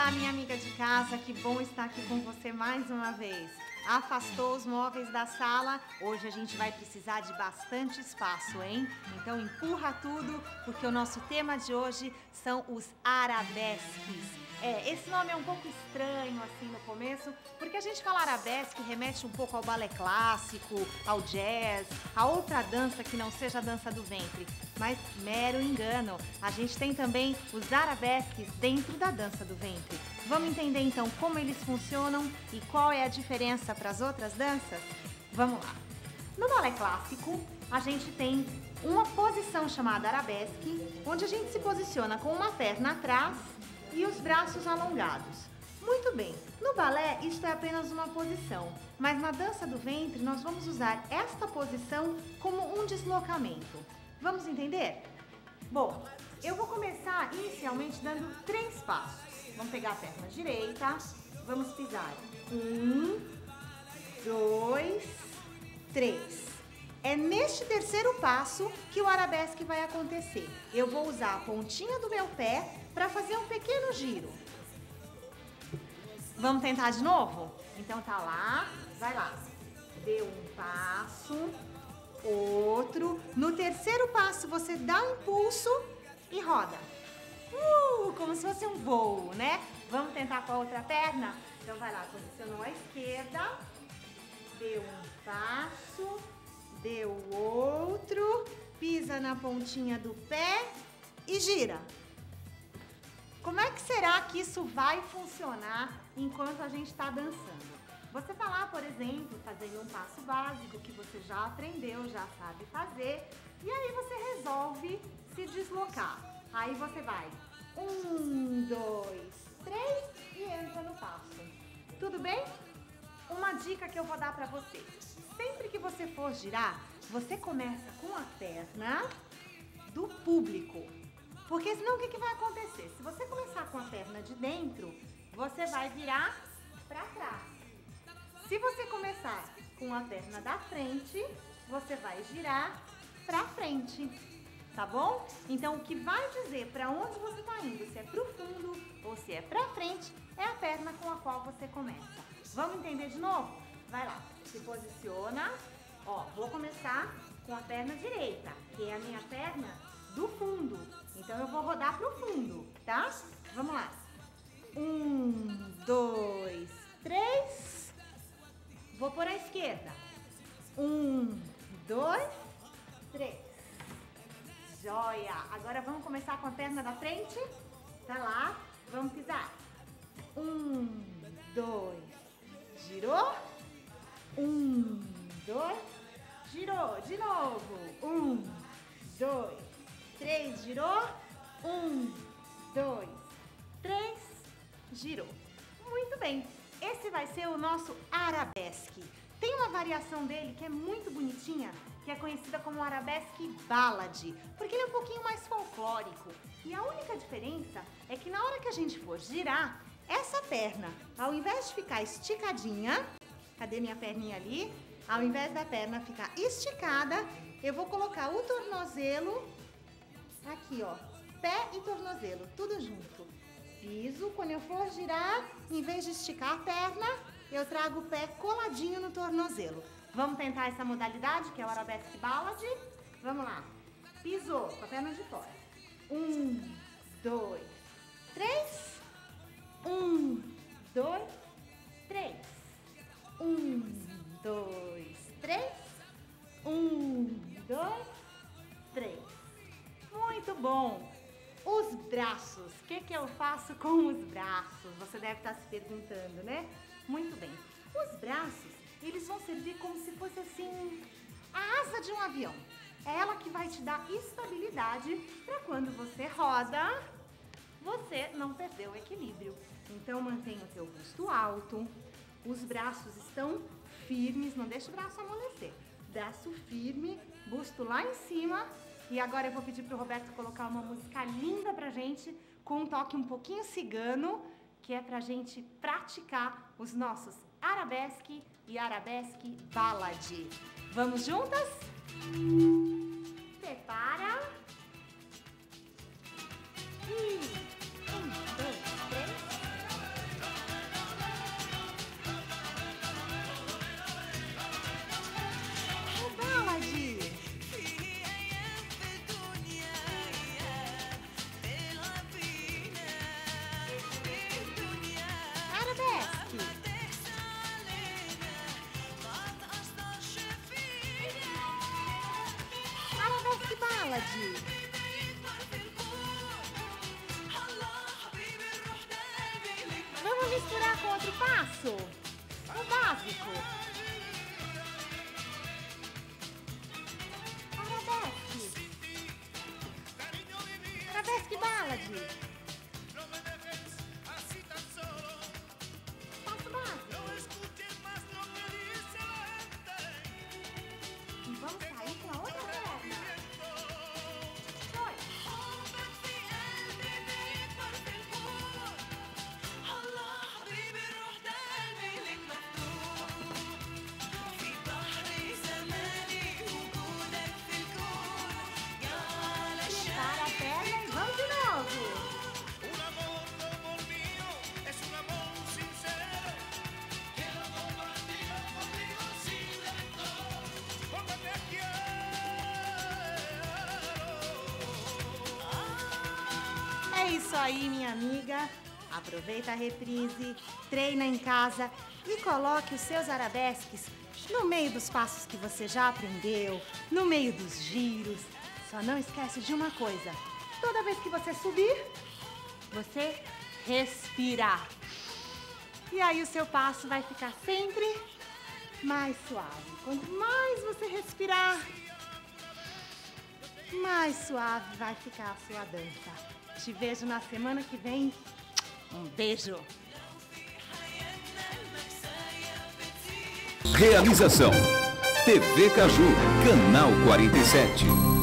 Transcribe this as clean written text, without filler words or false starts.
Olá, minha amiga de casa, que bom estar aqui com você mais uma vez. Afastou os móveis da sala, hoje a gente vai precisar de bastante espaço, hein? Então empurra tudo, porque o nosso tema de hoje são os arabesques. Esse nome é um pouco estranho assim no começo, porque a gente fala arabesque remete um pouco ao balé clássico, ao jazz, a outra dança que não seja a dança do ventre. Mas mero engano, a gente tem também os arabesques dentro da dança do ventre. Vamos entender então como eles funcionam e qual é a diferença para as outras danças? Vamos lá. No balé clássico, a gente tem uma posição chamada arabesque, onde a gente se posiciona com uma perna atrás e os braços alongados. Muito bem, no balé isto é apenas uma posição, mas na dança do ventre nós vamos usar esta posição como um deslocamento. Vamos entender? Bom, eu vou começar inicialmente dando 3 passos. Vamos pegar a perna direita, vamos pisar. 1, 2, 3. É neste terceiro passo que o arabesque vai acontecer. Eu vou usar a pontinha do meu pé para fazer um pequeno giro. Vamos tentar de novo? Então tá lá, vai lá. Deu um passo, outro. No terceiro passo você dá um impulso e roda. Como se fosse um voo, né? Vamos tentar com a outra perna? Então vai lá, posicionou a esquerda, deu um passo, deu outro, pisa na pontinha do pé e gira. Como é que será que isso vai funcionar enquanto a gente está dançando? Você tá lá, por exemplo, fazendo um passo básico que você já aprendeu, já sabe fazer, e aí você resolve se deslocar. Aí você vai 1, 2, 3 e entra no passo. Tudo bem? Uma dica que eu vou dar pra você. Sempre que você for girar, você começa com a perna do público. Porque senão o que vai acontecer? Se você começar com a perna de dentro, você vai virar pra trás. Se você começar com a perna da frente, você vai girar pra frente. Tá bom? Então, o que vai dizer para onde você está indo, se é para o fundo ou se é para frente, é a perna com a qual você começa. Vamos entender de novo? Vai lá, se posiciona. Ó, vou começar com a perna direita, que é a minha perna do fundo. Então, eu vou rodar para o fundo, tá? Vamos lá. 1, 2, 3. Vou por a esquerda. 1, 2, 3. Joia! Agora vamos começar com a perna da frente. Tá lá, vamos pisar. 1, 2, girou. 1, 2, girou. De novo. 1, 2, 3, girou. 1, 2, 3, girou. Muito bem, esse vai ser o nosso arabesque. Tem uma variação dele que é muito bonitinha, que é conhecida como arabesque ballad, porque ele é um pouquinho mais folclórico. E a única diferença é que na hora que a gente for girar, essa perna, ao invés de ficar esticadinha, cadê minha perninha ali? Ao invés da perna ficar esticada, eu vou colocar o tornozelo aqui, ó, pé e tornozelo, tudo junto. Piso, quando eu for girar, em vez de esticar a perna, eu trago o pé coladinho no tornozelo. Vamos tentar essa modalidade, que é o arabesque ballad? Vamos lá. Pisou com a perna de fora. 1, 2, 3. 1, 2, 3. 1, 2, 3. 1, 2, 3. Muito bom. Os braços. O que eu faço com os braços? Você deve estar se perguntando, né? Muito bem. Os braços, eles vão servir como se fosse assim, a asa de um avião. É ela que vai te dar estabilidade para quando você roda, você não perder o equilíbrio. Então mantenha o teu busto alto, os braços estão firmes, não deixa o braço amolecer. Braço firme, busto lá em cima. E agora eu vou pedir pro Roberto colocar uma música linda pra gente, com um toque um pouquinho cigano, que é pra gente praticar os nossos arabesque e arabesque ballad. Vamos juntas? Prepara. E 1, 2, 3. ballad. Vamos misturar com outro passo? O básico. Arabesque. Arabesque ballad. Passo básico. E vamos sair com a outra perna. Dois. Para a perna e vamos de novo. É isso aí, minha amiga. Aproveita a reprise, treina em casa e coloque os seus arabesques no meio dos passos que você já aprendeu, no meio dos giros. Só não esquece de uma coisa. Toda vez que você subir, você respira. E aí o seu passo vai ficar sempre mais suave. Quanto mais você respirar, mais suave vai ficar a sua dança. Te vejo na semana que vem. Um beijo. Realização TV Caju, Canal 47.